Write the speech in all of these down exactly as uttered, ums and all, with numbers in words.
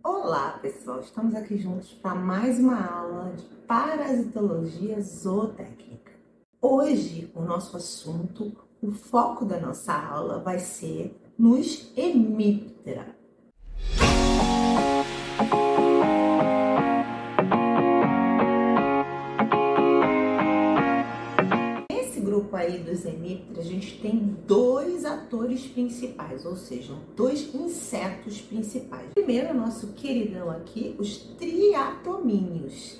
Olá, pessoal! Estamos aqui juntos para mais uma aula de parasitologia zootécnica. Hoje, o nosso assunto, o foco da nossa aula vai ser nos hemiptera. Nesse grupo aí dos hemiptera, a gente tem dois atores principais, ou seja, dois insetos principais. Primeiro, nosso queridão aqui, os triatomíneos.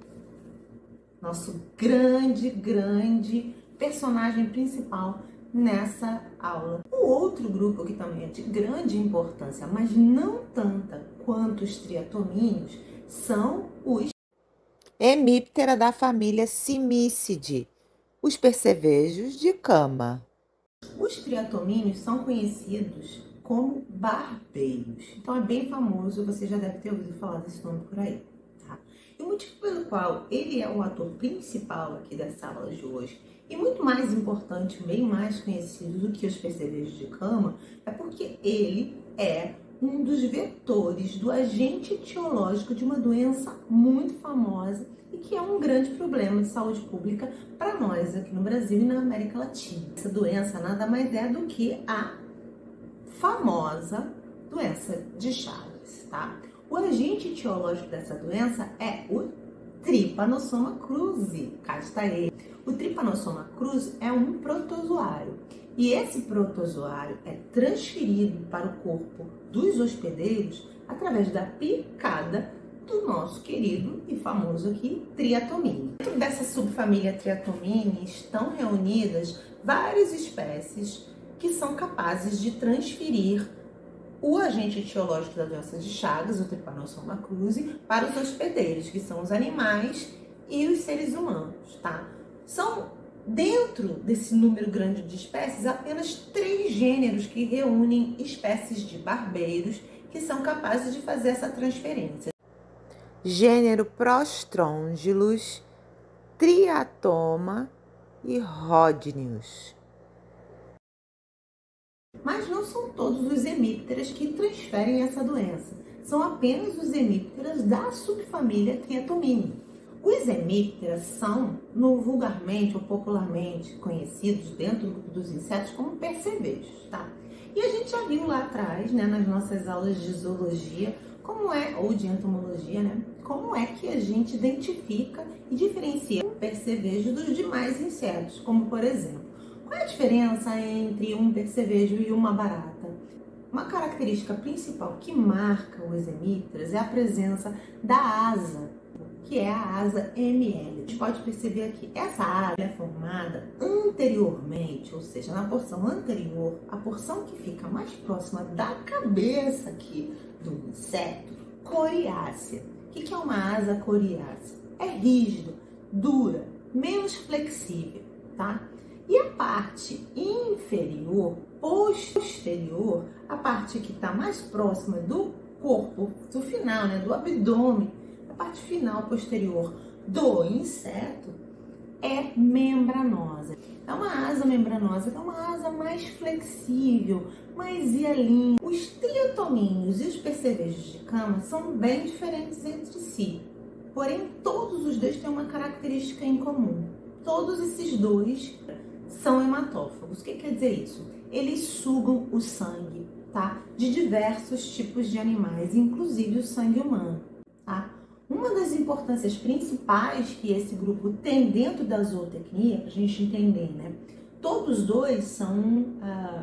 Nosso grande, grande personagem principal nessa aula. O outro grupo que também é de grande importância, mas não tanta quanto os triatomíneos, são os hemiptera da família Cimicidae, os percevejos de cama. Os triatomíneos são conhecidos como barbeiros. Então é bem famoso, você já deve ter ouvido falar desse nome por aí. Tá? E o motivo pelo qual ele é o ator principal aqui dessa aula de hoje, e muito mais importante, bem mais conhecido do que os percevejos de cama, é porque ele é um dos vetores do agente etiológico de uma doença muito famosa e que é um grande problema de saúde pública para nós aqui no Brasil e na América Latina. Essa doença nada mais é do que a famosa doença de Chagas, tá? O agente etiológico dessa doença é o Trypanosoma cruzi. Cá está ele. O Trypanosoma cruzi é um protozoário e esse protozoário é transferido para o corpo dos hospedeiros através da picada do nosso querido e famoso aqui Triatomine. Dentro dessa subfamília Triatomine estão reunidas várias espécies que são capazes de transferir o agente etiológico da doença de Chagas, o Trypanosoma cruzi, para os hospedeiros, que são os animais e os seres humanos, tá? São, dentro desse número grande de espécies, apenas três gêneros que reúnem espécies de barbeiros que são capazes de fazer essa transferência. Gênero Prostrongylus, Triatoma e Rhodnius. Mas não são todos os hemipteras que transferem essa doença. São apenas os hemipteras da subfamília Triatomine. Os hemipteras são, no vulgarmente ou popularmente conhecidos dentro dos insetos como percevejos, tá? E a gente já viu lá atrás, né, nas nossas aulas de zoologia, como é, ou de entomologia, né, como é que a gente identifica e diferencia um percevejo dos demais insetos, como por exemplo, qual é a diferença entre um percevejo e uma barata? Uma característica principal que marca os hemipteras é a presença da asa, que é a asa M L. A gente pode perceber aqui, essa asa é formada anteriormente, ou seja, na porção anterior, a porção que fica mais próxima da cabeça aqui do inseto, coriácea. O que é uma asa coriácea? É rígido, dura, menos flexível, tá? E a parte inferior, posterior, a parte que está mais próxima do corpo, do final, né, do abdômen, a parte final posterior do inseto é membranosa. É uma asa membranosa, que é uma asa mais flexível, mais hialina. Os triatomíneos e os percevejos de cama são bem diferentes entre si, porém todos os dois têm uma característica em comum. Todos esses dois são hematófagos. O que quer dizer isso? Eles sugam o sangue, tá? De diversos tipos de animais, inclusive o sangue humano, tá? Uma das importâncias principais que esse grupo tem dentro da zootecnia, para a gente entender, né? Todos dois são ah,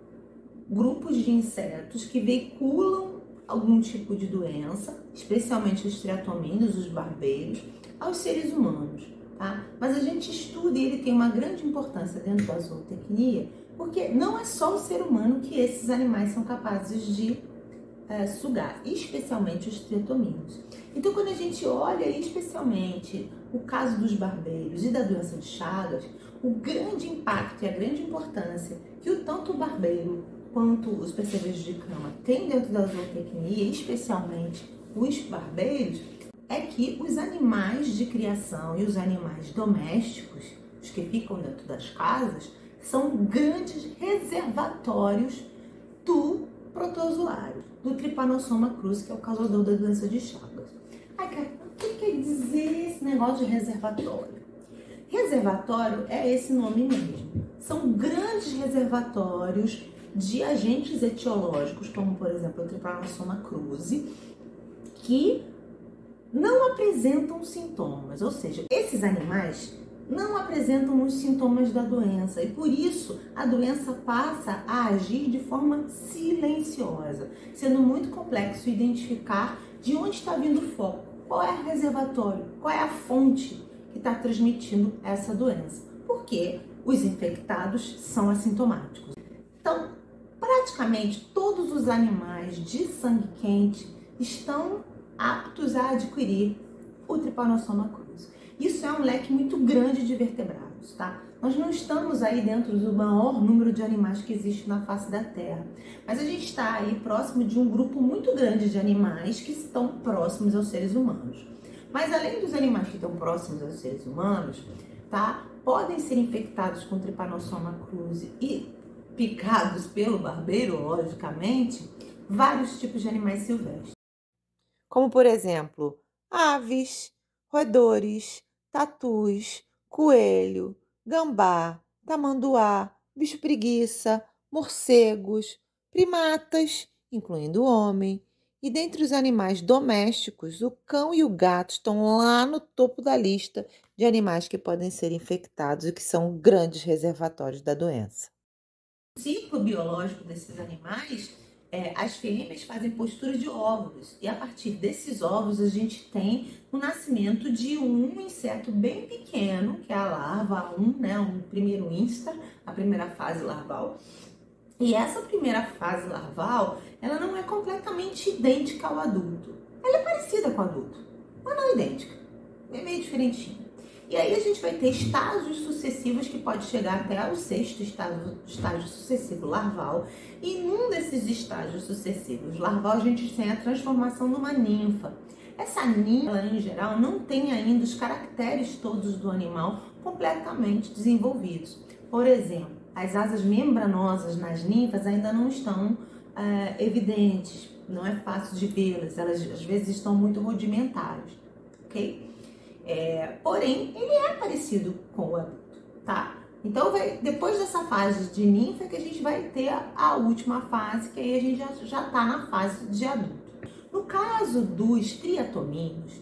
grupos de insetos que veiculam algum tipo de doença, especialmente os triatomíneos, os barbeiros, aos seres humanos. Tá? Mas a gente estuda e ele tem uma grande importância dentro da zootecnia, porque não é só o ser humano que esses animais são capazes de é, sugar, especialmente os triatomíneos. Então, quando a gente olha especialmente o caso dos barbeiros e da doença de Chagas, o grande impacto e a grande importância que o tanto o barbeiro quanto os percevejos de cama têm dentro da zootecnia, especialmente os barbeiros, é que os animais de criação e os animais domésticos, os que ficam dentro das casas, são grandes reservatórios do protozoário. do Trypanosoma cruzi, que é o causador da doença de Chagas. Ai, cara, o que quer dizer esse negócio de reservatório? Reservatório é esse nome mesmo. São grandes reservatórios de agentes etiológicos, como por exemplo o Trypanosoma cruzi, que não apresentam sintomas, ou seja, esses animais não apresentam os sintomas da doença e por isso a doença passa a agir de forma silenciosa, sendo muito complexo identificar de onde está vindo o foco, qual é o reservatório, qual é a fonte que está transmitindo essa doença, porque os infectados são assintomáticos. Então, praticamente todos os animais de sangue quente estão aptos a adquirir o Trypanosoma cruzi. Isso é um leque muito grande de vertebrados, tá? Nós não estamos aí dentro do maior número de animais que existe na face da Terra, mas a gente está aí próximo de um grupo muito grande de animais que estão próximos aos seres humanos. Mas além dos animais que estão próximos aos seres humanos, tá? Podem ser infectados com Trypanosoma cruzi e picados pelo barbeiro, logicamente, vários tipos de animais silvestres. Como, por exemplo, aves, roedores, tatus, coelho, gambá, tamanduá, bicho-preguiça, morcegos, primatas, incluindo o homem. E dentre os animais domésticos, o cão e o gato estão lá no topo da lista de animais que podem ser infectados e que são grandes reservatórios da doença. O ciclo biológico desses animais, é, as fêmeas fazem postura de óvulos e a partir desses óvulos a gente tem o nascimento de um inseto bem pequeno, que é a larva um, né, um primeiro instar, a primeira fase larval. E essa primeira fase larval, ela não é completamente idêntica ao adulto. Ela é parecida com o adulto, mas não idêntica. É meio diferentinha. E aí a gente vai ter estágios sucessivos que pode chegar até o sexto estágio, estágio sucessivo larval. E num desses estágios sucessivos larval, a gente tem a transformação numa ninfa. Essa ninfa, em geral, não tem ainda os caracteres todos do animal completamente desenvolvidos. Por exemplo, as asas membranosas nas ninfas ainda não estão é, evidentes, não é fácil de vê-las, elas às vezes estão muito rudimentares, ok? É, porém, ele é parecido com o adulto, tá? Então, vai, depois dessa fase de ninfa que a gente vai ter a, a última fase, que aí a gente já, já tá na fase de adulto. No caso dos triatomíneos,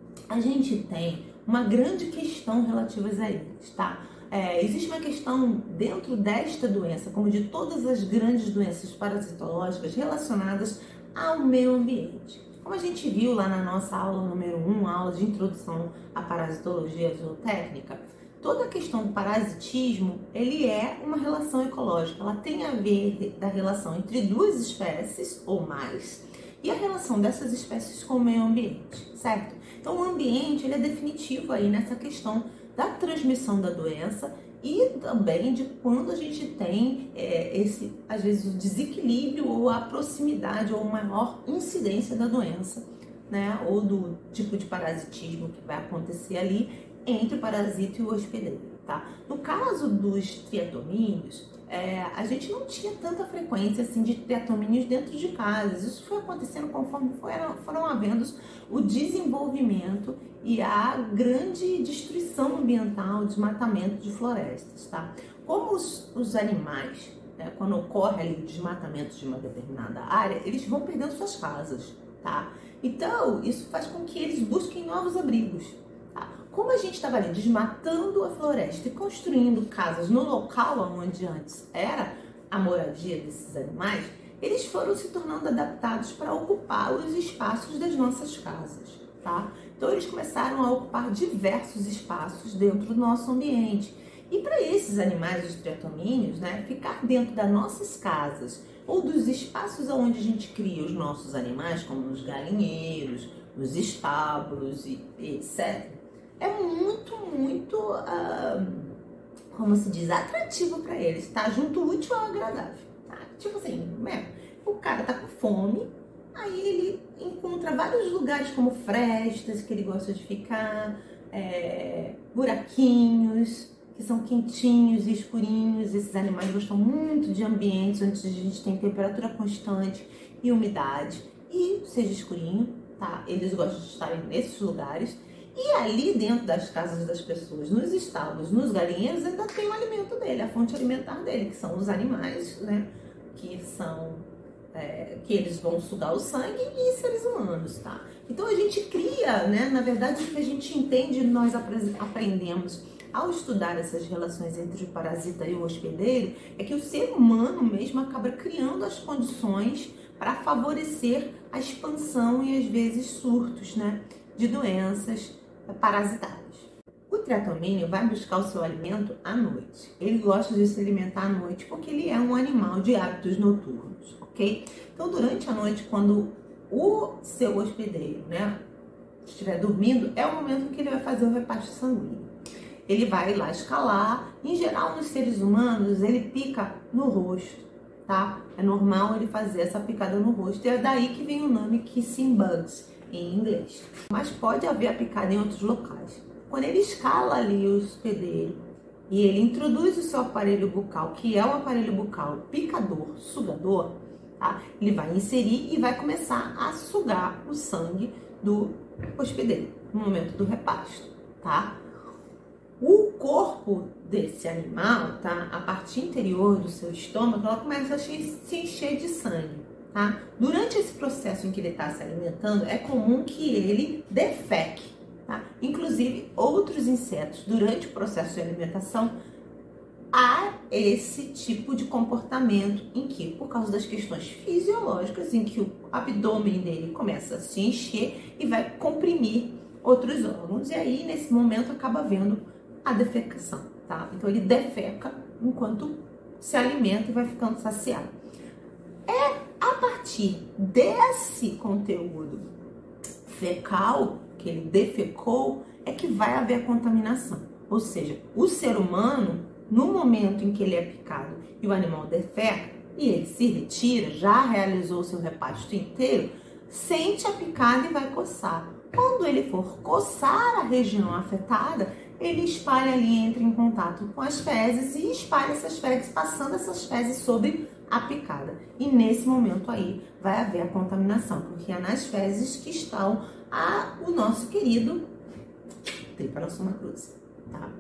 a gente tem uma grande questão relativa a eles, tá? É, existe uma questão dentro desta doença, como de todas as grandes doenças parasitológicas relacionadas ao meio ambiente. Como a gente viu lá na nossa aula número um, aula de introdução à parasitologia zootécnica, toda a questão do parasitismo, ele é uma relação ecológica. Ela tem a ver da relação entre duas espécies ou mais e a relação dessas espécies com o meio ambiente, certo? Então o ambiente ele é definitivo aí nessa questão da transmissão da doença e também de quando a gente tem é, esse, às vezes, o desequilíbrio ou a proximidade ou maior incidência da doença, né? Ou do tipo de parasitismo que vai acontecer ali entre o parasita e o hospedeiro, tá? No caso dos triatomíneos, é, a gente não tinha tanta frequência assim de triatomíneos dentro de casas. Isso foi acontecendo conforme foram, foram havendo o desenvolvimento e a grande destruição ambiental, desmatamento de florestas, tá? Como os, os animais, né, quando ocorre ali o desmatamento de uma determinada área, eles vão perdendo suas casas, tá? Então, isso faz com que eles busquem novos abrigos, tá? Como a gente estava ali desmatando a floresta e construindo casas no local onde antes era a moradia desses animais, eles foram se tornando adaptados para ocupar os espaços das nossas casas, tá? Então eles começaram a ocupar diversos espaços dentro do nosso ambiente. E para esses animais, os triatomíneos, né, ficar dentro das nossas casas ou dos espaços onde a gente cria os nossos animais, como nos galinheiros, nos estábulos e etcétera, é muito, muito, uh, como se diz, atrativo para eles, tá? Junto o útil ao agradável, tá? Tipo assim, né? O cara tá com fome, aí ele encontra vários lugares como frestas que ele gosta de ficar, é, buraquinhos que são quentinhos e escurinhos. Esses animais gostam muito de ambientes onde a gente tem temperatura constante e umidade e seja escurinho, tá? Eles gostam de estarem nesses lugares. E ali dentro das casas das pessoas, nos estábulos, nos galinheiros, ainda tem o alimento dele, a fonte alimentar dele, que são os animais, né? Que são, é, que eles vão sugar o sangue, e seres humanos, tá? Então a gente cria, né? Na verdade, o que a gente entende, nós aprendemos ao estudar essas relações entre o parasita e o hospedeiro, é que o ser humano mesmo acaba criando as condições para favorecer a expansão e às vezes surtos, né? De doenças parasitárias. O triatomínio vai buscar o seu alimento à noite. Ele gosta de se alimentar à noite porque ele é um animal de hábitos noturnos, ok? Então, durante a noite, quando o seu hospedeiro, né, estiver dormindo, é o momento que ele vai fazer o repasto sanguíneo. Ele vai lá escalar. Em geral, nos seres humanos, ele pica no rosto, tá? É normal ele fazer essa picada no rosto. E é daí que vem o nome kissing bugs, em inglês. Mas pode haver a picada em outros locais. Quando ele escala ali o hospedeiro e ele introduz o seu aparelho bucal, que é o aparelho bucal picador, sugador, tá? Ele vai inserir e vai começar a sugar o sangue do hospedeiro no momento do repasto, tá? O corpo desse animal, tá? A parte interior do seu estômago, ela começa a se encher de sangue. Tá? Durante esse processo em que ele está se alimentando, é comum que ele defeque, tá? Inclusive, outros insetos, durante o processo de alimentação, há esse tipo de comportamento em que, por causa das questões fisiológicas, em que o abdômen dele começa a se encher e vai comprimir outros órgãos, e aí, nesse momento, acaba havendo a defecação, tá? Então, ele defeca enquanto se alimenta e vai ficando saciado. É a partir desse conteúdo fecal, que ele defecou, é que vai haver a contaminação. Ou seja, o ser humano, no momento em que ele é picado e o animal defeca, e ele se retira, já realizou o seu repasto inteiro, sente a picada e vai coçar. Quando ele for coçar a região afetada, ele espalha ali, entra em contato com as fezes e espalha essas fezes, passando essas fezes sobre a picada. E nesse momento aí vai haver a contaminação, porque é nas fezes que estão a, o nosso querido Trypanosoma cruzi, tá?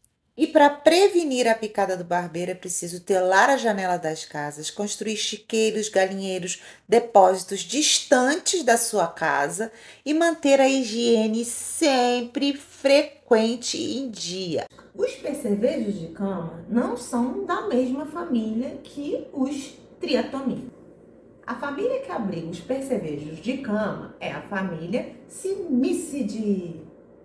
E para prevenir a picada do barbeiro é preciso telar a janela das casas, construir chiqueiros, galinheiros, depósitos distantes da sua casa e manter a higiene sempre frequente e em dia. Os percevejos de cama não são da mesma família que os triatomíneos. A família que abriga os percevejos de cama é a família Cimicidae.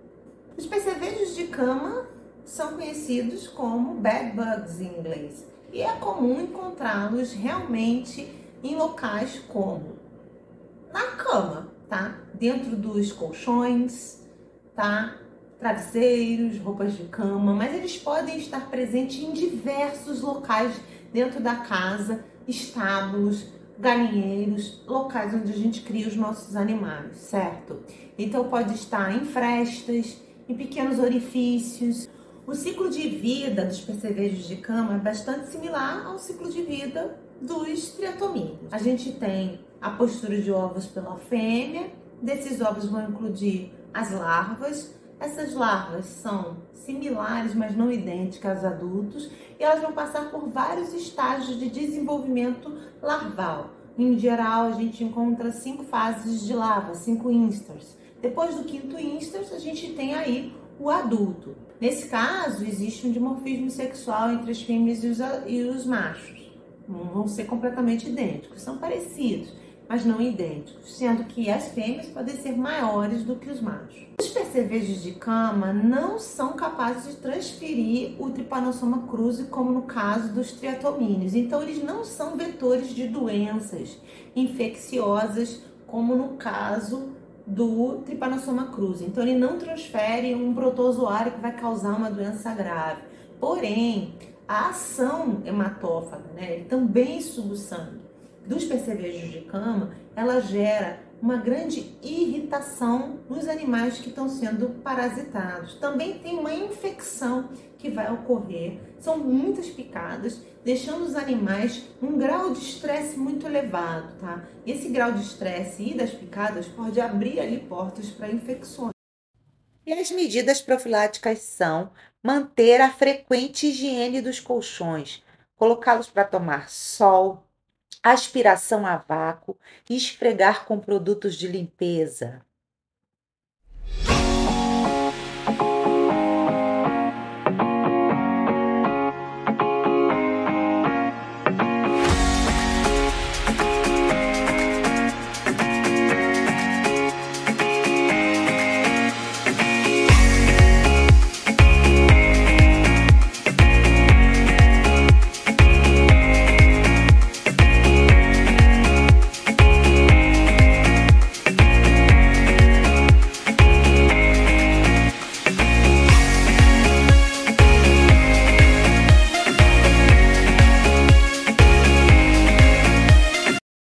Os percevejos de cama são conhecidos como bed bugs em inglês. E é comum encontrá-los realmente em locais como na cama, tá? Dentro dos colchões, tá? Travesseiros, roupas de cama, mas eles podem estar presentes em diversos locais dentro da casa, estábulos, galinheiros, locais onde a gente cria os nossos animais, certo? Então pode estar em frestas, em pequenos orifícios. O ciclo de vida dos percevejos de cama é bastante similar ao ciclo de vida dos triatomíneos. A gente tem a postura de ovos pela fêmea, desses ovos vão incluir as larvas. Essas larvas são similares, mas não idênticas aos adultos, e elas vão passar por vários estágios de desenvolvimento larval. Em geral, a gente encontra cinco fases de larva, cinco instars. Depois do quinto instars, a gente tem aí o adulto. Nesse caso, existe um dimorfismo sexual entre as fêmeas e os, e os machos. Não vão ser completamente idênticos, são parecidos, mas não idênticos, sendo que as fêmeas podem ser maiores do que os machos. Os percevejos de cama não são capazes de transferir o Trypanosoma cruzi, como no caso dos triatomíneos. Então, eles não são vetores de doenças infecciosas, como no caso do Trypanosoma cruzi. Então, ele não transfere um protozoário que vai causar uma doença grave. Porém, a ação hematófaga, né, ele também suga o sangue dos percevejos de cama, ela gera uma grande irritação irritação nos animais que estão sendo parasitados. Também tem uma infecção que vai ocorrer. São muitas picadas, deixando os animais num grau de estresse muito elevado, tá? Esse grau de estresse e das picadas pode abrir ali portas para infecções. E as medidas profiláticas são manter a frequente higiene dos colchões, colocá-los para tomar sol, aspiração a vácuo e esfregar com produtos de limpeza.